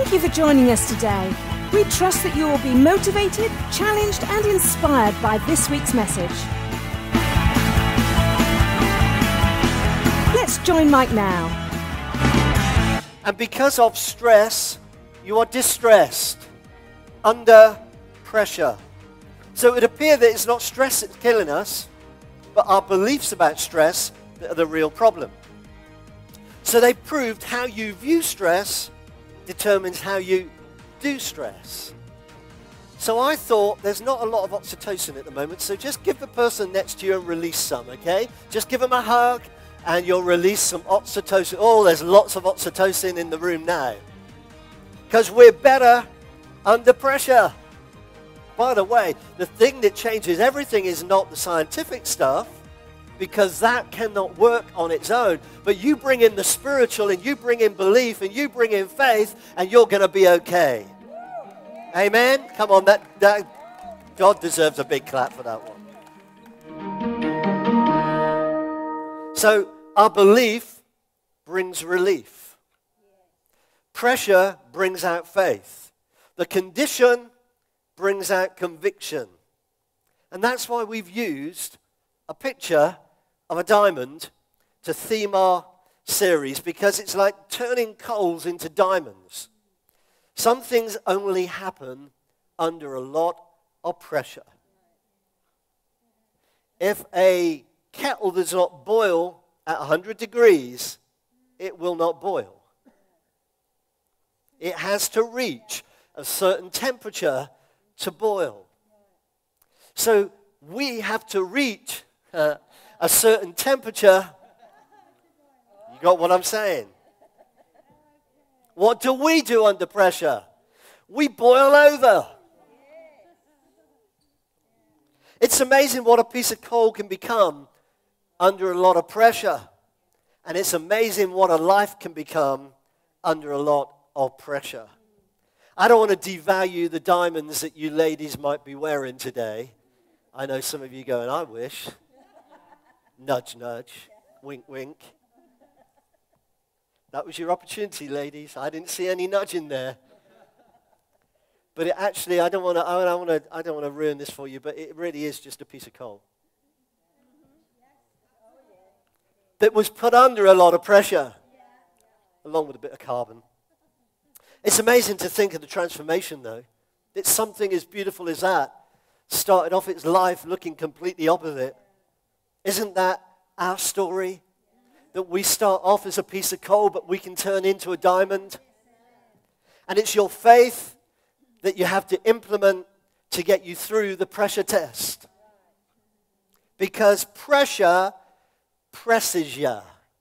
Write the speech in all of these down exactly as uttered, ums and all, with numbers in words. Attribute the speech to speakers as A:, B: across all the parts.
A: Thank you for joining us today. We trust that you will be motivated, challenged, and inspired by this week's message. Let's join Mike now.
B: And because of stress, you are distressed, under pressure. So it would appear that it's not stress that's killing us, but our beliefs about stress that are the real problem. So they proved how you view stress determines how you do stress. So I thought there's not a lot of oxytocin at the moment, so just give the person next to you and release some, okay? Just give them a hug and you'll release some oxytocin. Oh, there's lots of oxytocin in the room now. Because we're better under pressure. By the way, the thing that changes everything is not the scientific stuff, because that cannot work on its own. But you bring in the spiritual, and you bring in belief, and you bring in faith, and you're going to be okay. Amen? Come on, that, that God deserves a big clap for that one. So our belief brings relief. Pressure brings out faith. The condition brings out conviction. And that's why we've used a picture of a diamond to theme our series, because it's like turning coals into diamonds. Some things only happen under a lot of pressure. If a kettle does not boil at one hundred degrees, it will not boil. It has to reach a certain temperature to boil. So we have to reach uh, a certain temperature. You got what I'm saying? What do we do under pressure? We boil over. It's amazing what a piece of coal can become under a lot of pressure. And it's amazing what a life can become under a lot of pressure. I don't want to devalue the diamonds that you ladies might be wearing today. I know some of you going, I wish. Nudge, nudge. Wink, wink. That was your opportunity, ladies. I didn't see any nudging there. But it actually, I don't want to, I don't want to, I don't want to ruin this for you, but it really is just a piece of coal that was put under a lot of pressure, along with a bit of carbon. It's amazing to think of the transformation, though. It's something as beautiful as that started off its life looking completely opposite. Isn't that our story? That we start off as a piece of coal, but we can turn into a diamond. And it's your faith that you have to implement to get you through the pressure test. Because pressure presses you.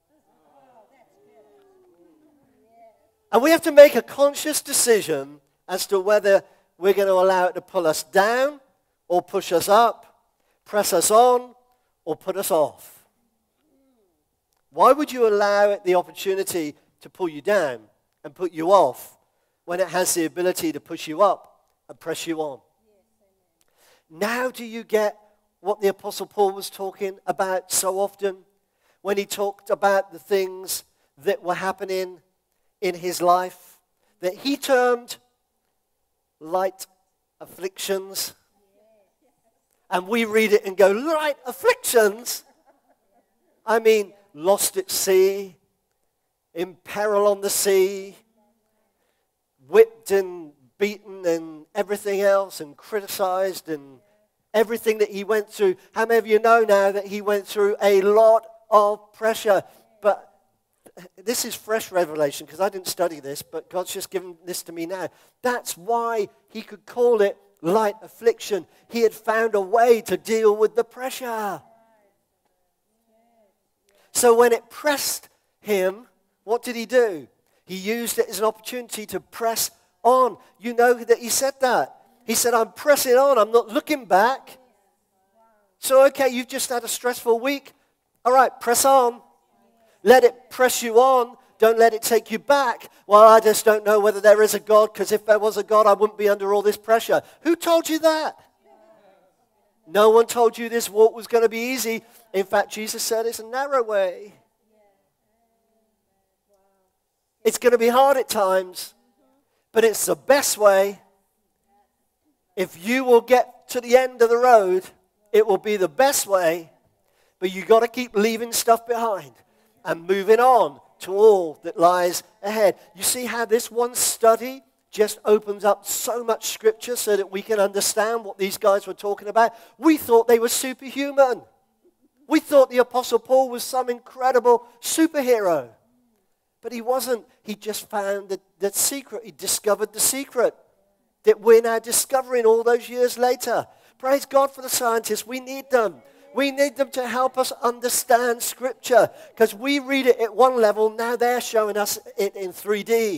B: And we have to make a conscious decision as to whether we're going to allow it to pull us down or push us up, press us on, or put us off. Why would you allow it the opportunity to pull you down and put you off when it has the ability to push you up and press you on? Now do you get what the Apostle Paul was talking about so often when he talked about the things that were happening in his life that he termed light afflictions? And we read it and go, light afflictions? I mean, lost at sea, in peril on the sea, whipped and beaten and everything else, and criticized and everything that he went through. How many of you know now that he went through a lot of pressure? But this is fresh revelation because I didn't study this, but God's just given this to me now. That's why he could call it light affliction. He had found a way to deal with the pressure. So when it pressed him, what did he do? He used it as an opportunity to press on. You know that he said that. He said, I'm pressing on. I'm not looking back. So, okay, you've just had a stressful week. All right, press on. Let it press you on. Don't let it take you back. Well, I just don't know whether there is a God, because if there was a God, I wouldn't be under all this pressure. Who told you that? No one told you this walk was going to be easy. In fact, Jesus said it's a narrow way. It's going to be hard at times. But it's the best way. If you will get to the end of the road, it will be the best way. But you've got to keep leaving stuff behind and moving on to all that lies ahead. You see how this one study just opens up so much scripture so that we can understand what these guys were talking about. We thought they were superhuman. We thought the Apostle Paul was some incredible superhero. But he wasn't. He just found the, the secret. He discovered the secret that we're now discovering all those years later. Praise God for the scientists. We need them. We need them to help us understand Scripture, because we read it at one level, now they're showing us it in three D.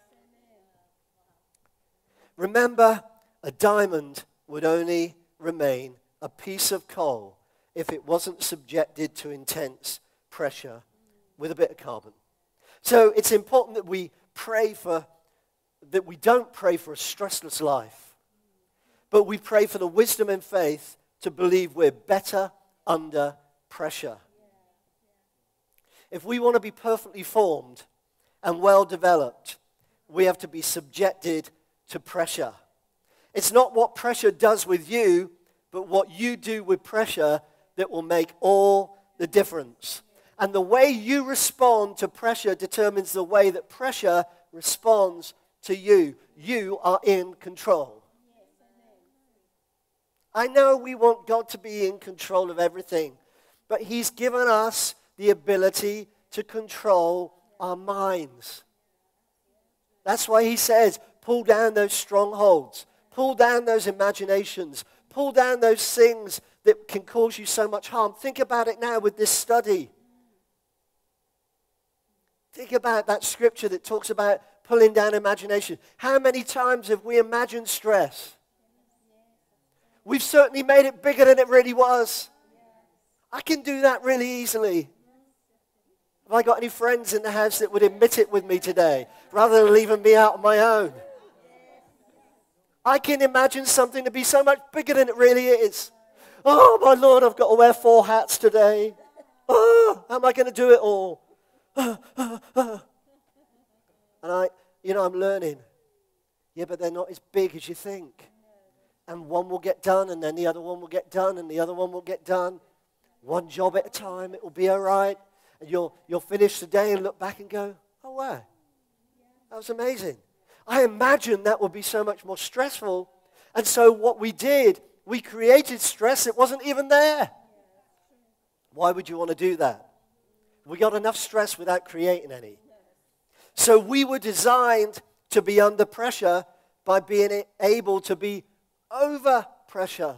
B: Remember, a diamond would only remain a piece of coal if it wasn't subjected to intense pressure with a bit of carbon. So it's important that we pray for, that we don't pray for a stressless life, but we pray for the wisdom and faith to believe we're better under pressure. If we want to be perfectly formed and well developed, we have to be subjected to pressure. It's not what pressure does with you, but what you do with pressure that will make all the difference. And the way you respond to pressure determines the way that pressure responds to you. You are in control. I know we want God to be in control of everything, but he's given us the ability to control our minds. That's why he says, pull down those strongholds, pull down those imaginations, pull down those things that can cause you so much harm. Think about it now with this study. Think about that scripture that talks about pulling down imagination. How many times have we imagined stress? We've certainly made it bigger than it really was. I can do that really easily. Have I got any friends in the house that would admit it with me today, rather than leaving me out on my own? I can imagine something to be so much bigger than it really is. Oh, my Lord, I've got to wear four hats today. Oh, how am I going to do it all? And I, you know, I'm learning. Yeah, but they're not as big as you think. And one will get done, and then the other one will get done, and the other one will get done. One job at a time, it will be all right. And you'll, you'll finish the day and look back and go, oh, wow, that was amazing. I imagined that would be so much more stressful. And so what we did, we created stress that wasn't even there. Why would you want to do that? We got enough stress without creating any. So we were designed to be under pressure by being able to be over pressure.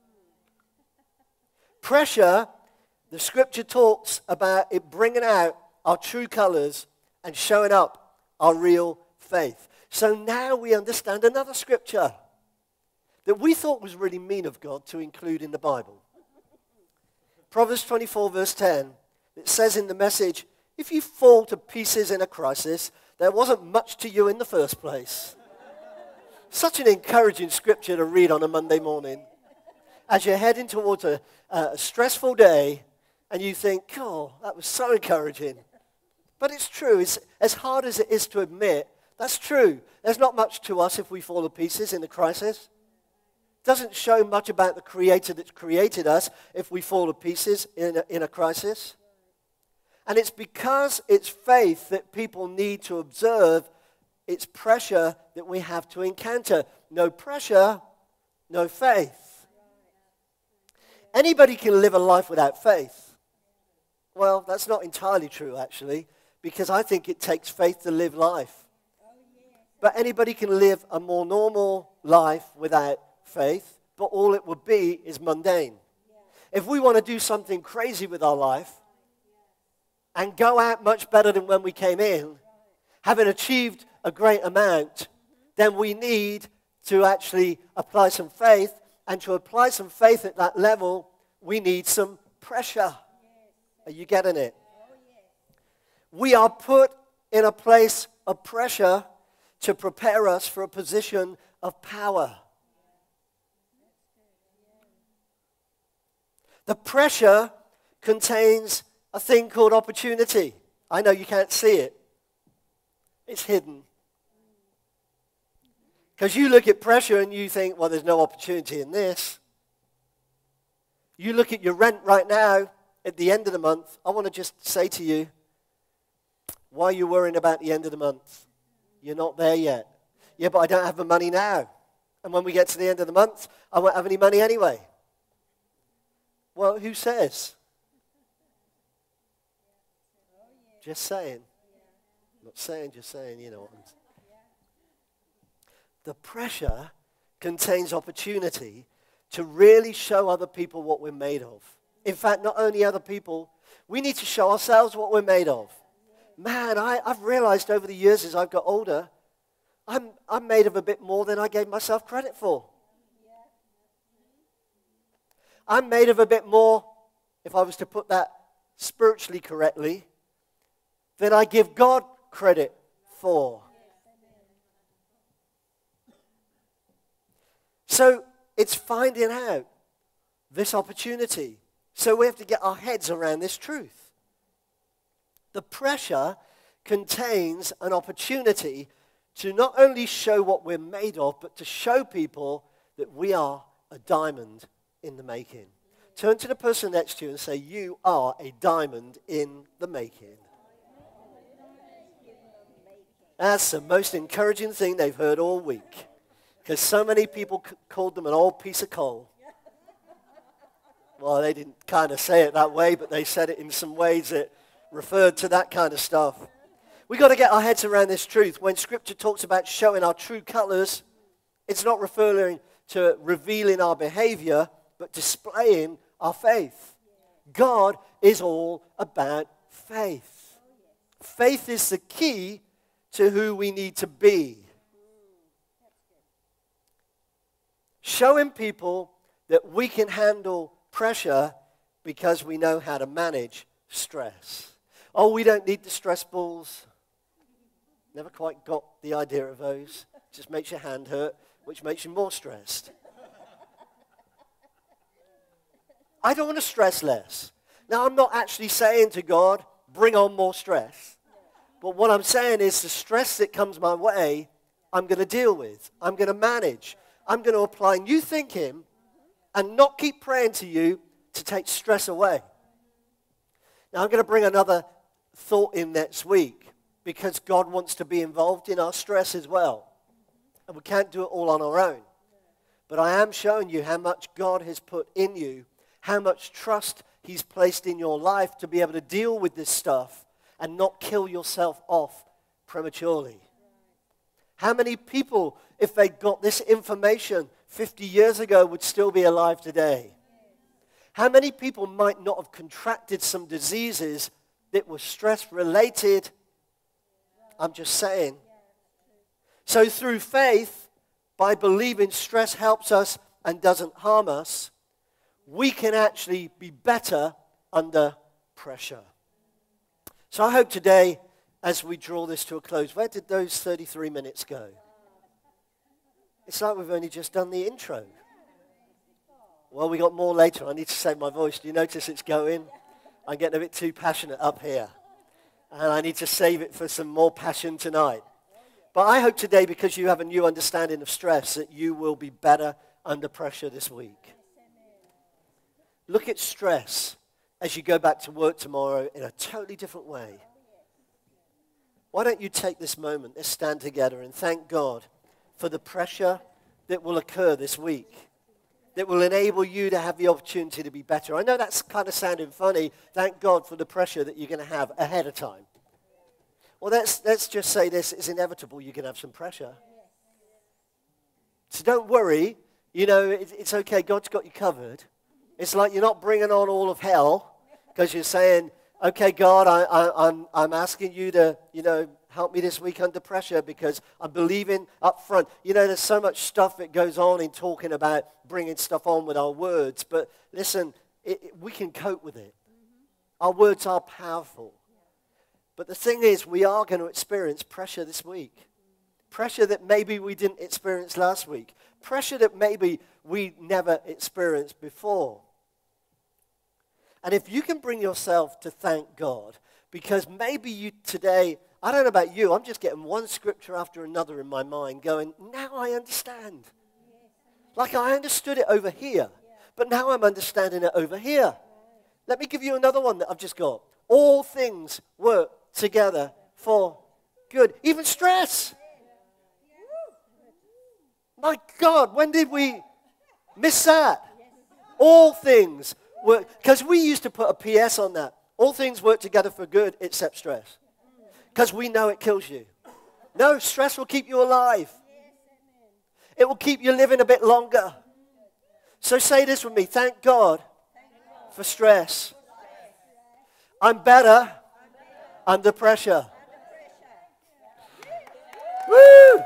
B: Pressure, the scripture talks about it bringing out our true colors and showing up our real faith. So now we understand another scripture that we thought was really mean of God to include in the Bible. Proverbs twenty-four verse ten, it says in the Message, if you fall to pieces in a crisis, there wasn't much to you in the first place. Such an encouraging scripture to read on a Monday morning as you're heading towards a, a stressful day and you think, oh, that was so encouraging. But it's true. It's, as hard as it is to admit, that's true. There's not much to us if we fall to pieces in a crisis. It doesn't show much about the Creator that's created us if we fall to pieces in a, in a crisis. And it's because it's faith that people need to observe. It's pressure that we have to encounter. No pressure, no faith. Anybody can live a life without faith. Well, that's not entirely true, actually, because I think it takes faith to live life. But anybody can live a more normal life without faith, but all it would be is mundane. If we want to do something crazy with our life and go out much better than when we came in, having achieved a great amount, then we need to actually apply some faith. And to apply some faith at that level, we need some pressure. Are you getting it? We are put in a place of pressure to prepare us for a position of power. The pressure contains a thing called opportunity. I know you can't see it. It's hidden. Because you look at pressure and you think, well, there's no opportunity in this. You look at your rent right now at the end of the month. I want to just say to you, why are you worrying about the end of the month? You're not there yet. Yeah, but I don't have the money now. And when we get to the end of the month, I won't have any money anyway. Well, who says? Just saying. Not saying, just saying, you know what I'm saying. The pressure contains opportunity to really show other people what we're made of. In fact, not only other people, we need to show ourselves what we're made of. Man, I, I've realized over the years as I've got older, I'm, I'm made of a bit more than I gave myself credit for. I'm made of a bit more, if I was to put that spiritually correctly, than I give God credit for. So it's finding out this opportunity. So we have to get our heads around this truth. The pressure contains an opportunity to not only show what we're made of, but to show people that we are a diamond in the making. Turn to the person next to you and say, you are a diamond in the making. That's the most encouraging thing they've heard all week. Because so many people c- called them an old piece of coal. Well, they didn't kind of say it that way, but they said it in some ways that referred to that kind of stuff. We've got to get our heads around this truth. When Scripture talks about showing our true colors, it's not referring to revealing our behavior, but displaying our faith. God is all about faith. Faith is the key to who we need to be. Showing people that we can handle pressure because we know how to manage stress. Oh, we don't need the stress balls. Never quite got the idea of those. Just makes your hand hurt, which makes you more stressed. I don't want to stress less. Now, I'm not actually saying to God, bring on more stress. But what I'm saying is the stress that comes my way, I'm going to deal with. I'm going to manage. I'm going to apply new thinking and not keep praying to you to take stress away. Now, I'm going to bring another thought in next week because God wants to be involved in our stress as well. And we can't do it all on our own. But I am showing you how much God has put in you, how much trust he's placed in your life to be able to deal with this stuff and not kill yourself off prematurely. How many people, if they got this information fifty years ago, would still be alive today? How many people might not have contracted some diseases that were stress-related? I'm just saying. So through faith, by believing stress helps us and doesn't harm us, we can actually be better under pressure. So I hope today, as we draw this to a close, where did those thirty-three minutes go? It's like we've only just done the intro. Well, we got more later. I need to save my voice. Do you notice it's going? I'm getting a bit too passionate up here. And I need to save it for some more passion tonight. But I hope today, because you have a new understanding of stress, that you will be better under pressure this week. Look at stress as you go back to work tomorrow in a totally different way. Why don't you take this moment, let's stand together and thank God for the pressure that will occur this week, that will enable you to have the opportunity to be better. I know that's kind of sounding funny. Thank God for the pressure that you're going to have ahead of time. Well, let's, let's just say this, it's inevitable you're going to have some pressure. So don't worry. You know, it, it's okay. God's got you covered. It's like you're not bringing on all of hell because you're saying, okay, God, I, I, I'm, I'm asking you to, you know, help me this week under pressure because I'm believing up front. You know, there's so much stuff that goes on in talking about bringing stuff on with our words. But listen, it, it, we can cope with it. Mm-hmm. Our words are powerful. But the thing is, we are going to experience pressure this week. Mm-hmm. Pressure that maybe we didn't experience last week. Pressure that maybe we never experienced before. And if you can bring yourself to thank God, because maybe you today I don't know about you, I'm just getting one scripture after another in my mind going, now I understand. Like I understood it over here, but now I'm understanding it over here. Let me give you another one that I've just got. All things work together for good. Even stress. My God, when did we miss that? All things work. Because we used to put a P S on that. All things work together for good except stress. Because we know it kills you. No, stress will keep you alive. It will keep you living a bit longer. So say this with me. Thank God for stress. I'm better under pressure. Woo!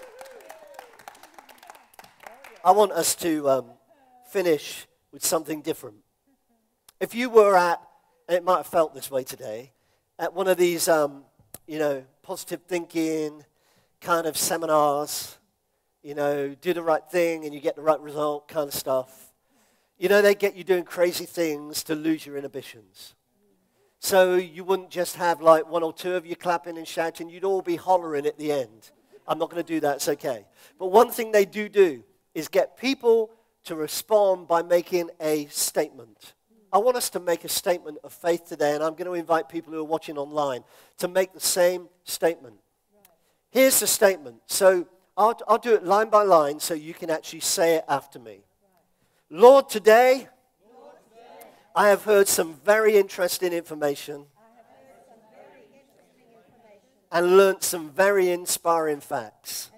B: I want us to um, finish with something different. If you were at, and it might have felt this way today, at one of these, um, you know, positive thinking kind of seminars, you know, do the right thing and you get the right result kind of stuff. You know, they get you doing crazy things to lose your inhibitions. So you wouldn't just have like one or two of you clapping and shouting. You'd all be hollering at the end. I'm not going to do that. It's okay. But one thing they do do is get people to respond by making a statement. I want us to make a statement of faith today, and I'm going to invite people who are watching online to make the same statement. Here's the statement. So I'll, I'll do it line by line so you can actually say it after me. Lord, today, Lord, today I have heard some very interesting information, some very interesting information and learnt some very inspiring facts.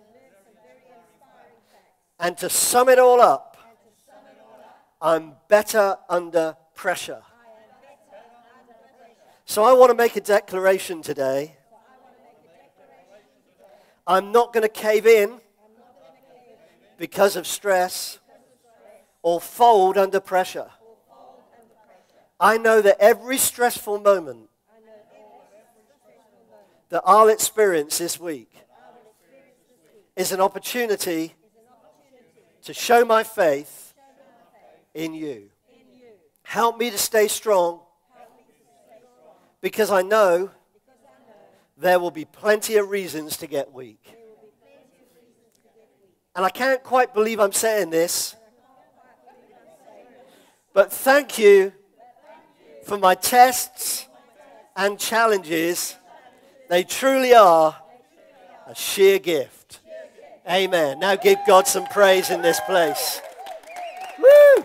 B: And to sum it all up, I'm better under pressure. So I want to make a declaration today. I'm not going to cave in because of stress or fold under pressure. I know that every stressful moment that I'll experience this week is an opportunity to show my faith in you. Help me to stay strong because I know there will be plenty of reasons to get weak. And I can't quite believe I'm saying this, but thank you for my tests and challenges. They truly are a sheer gift. Amen. Now give God some praise in this place. Woo!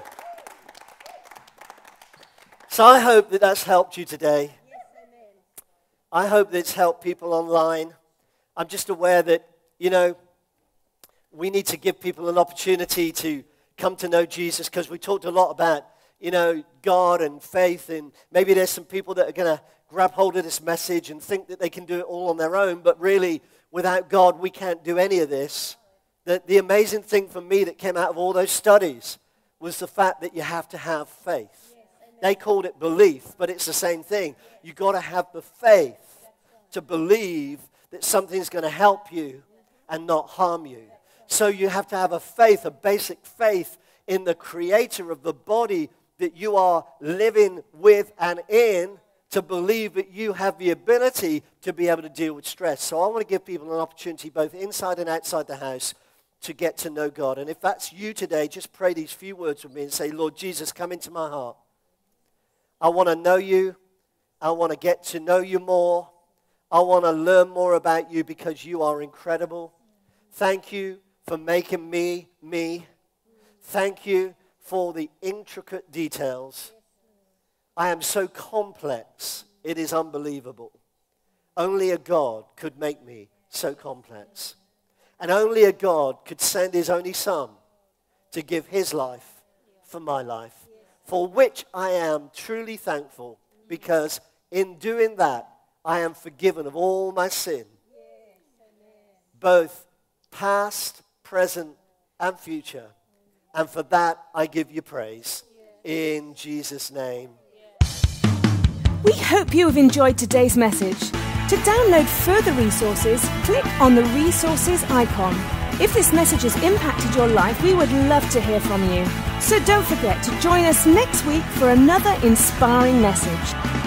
B: So I hope that that's helped you today. I hope that it's helped people online. I'm just aware that, you know, we need to give people an opportunity to come to know Jesus because we talked a lot about, you know, God and faith, and maybe there's some people that are going to grab hold of this message and think that they can do it all on their own, but really, without God, we can't do any of this. The, the amazing thing for me that came out of all those studies was the fact that you have to have faith. They called it belief, but it's the same thing. You've got to have the faith to believe that something's going to help you and not harm you. So you have to have a faith, a basic faith in the creator of the body that you are living with and in, to believe that you have the ability to be able to deal with stress. So I want to give people an opportunity both inside and outside the house to get to know God. And if that's you today, just pray these few words with me and say, Lord Jesus, come into my heart. I want to know you. I want to get to know you more. I want to learn more about you because you are incredible. Thank you for making me me. Thank you for the intricate details. I am so complex, it is unbelievable. Only a God could make me so complex. And only a God could send his only son to give his life for my life, for which I am truly thankful, because in doing that, I am forgiven of all my sin, both past, present, and future. And for that, I give you praise in Jesus' name.
A: We hope you have enjoyed today's message. To download further resources, click on the resources icon. If this message has impacted your life, we would love to hear from you. So don't forget to join us next week for another inspiring message.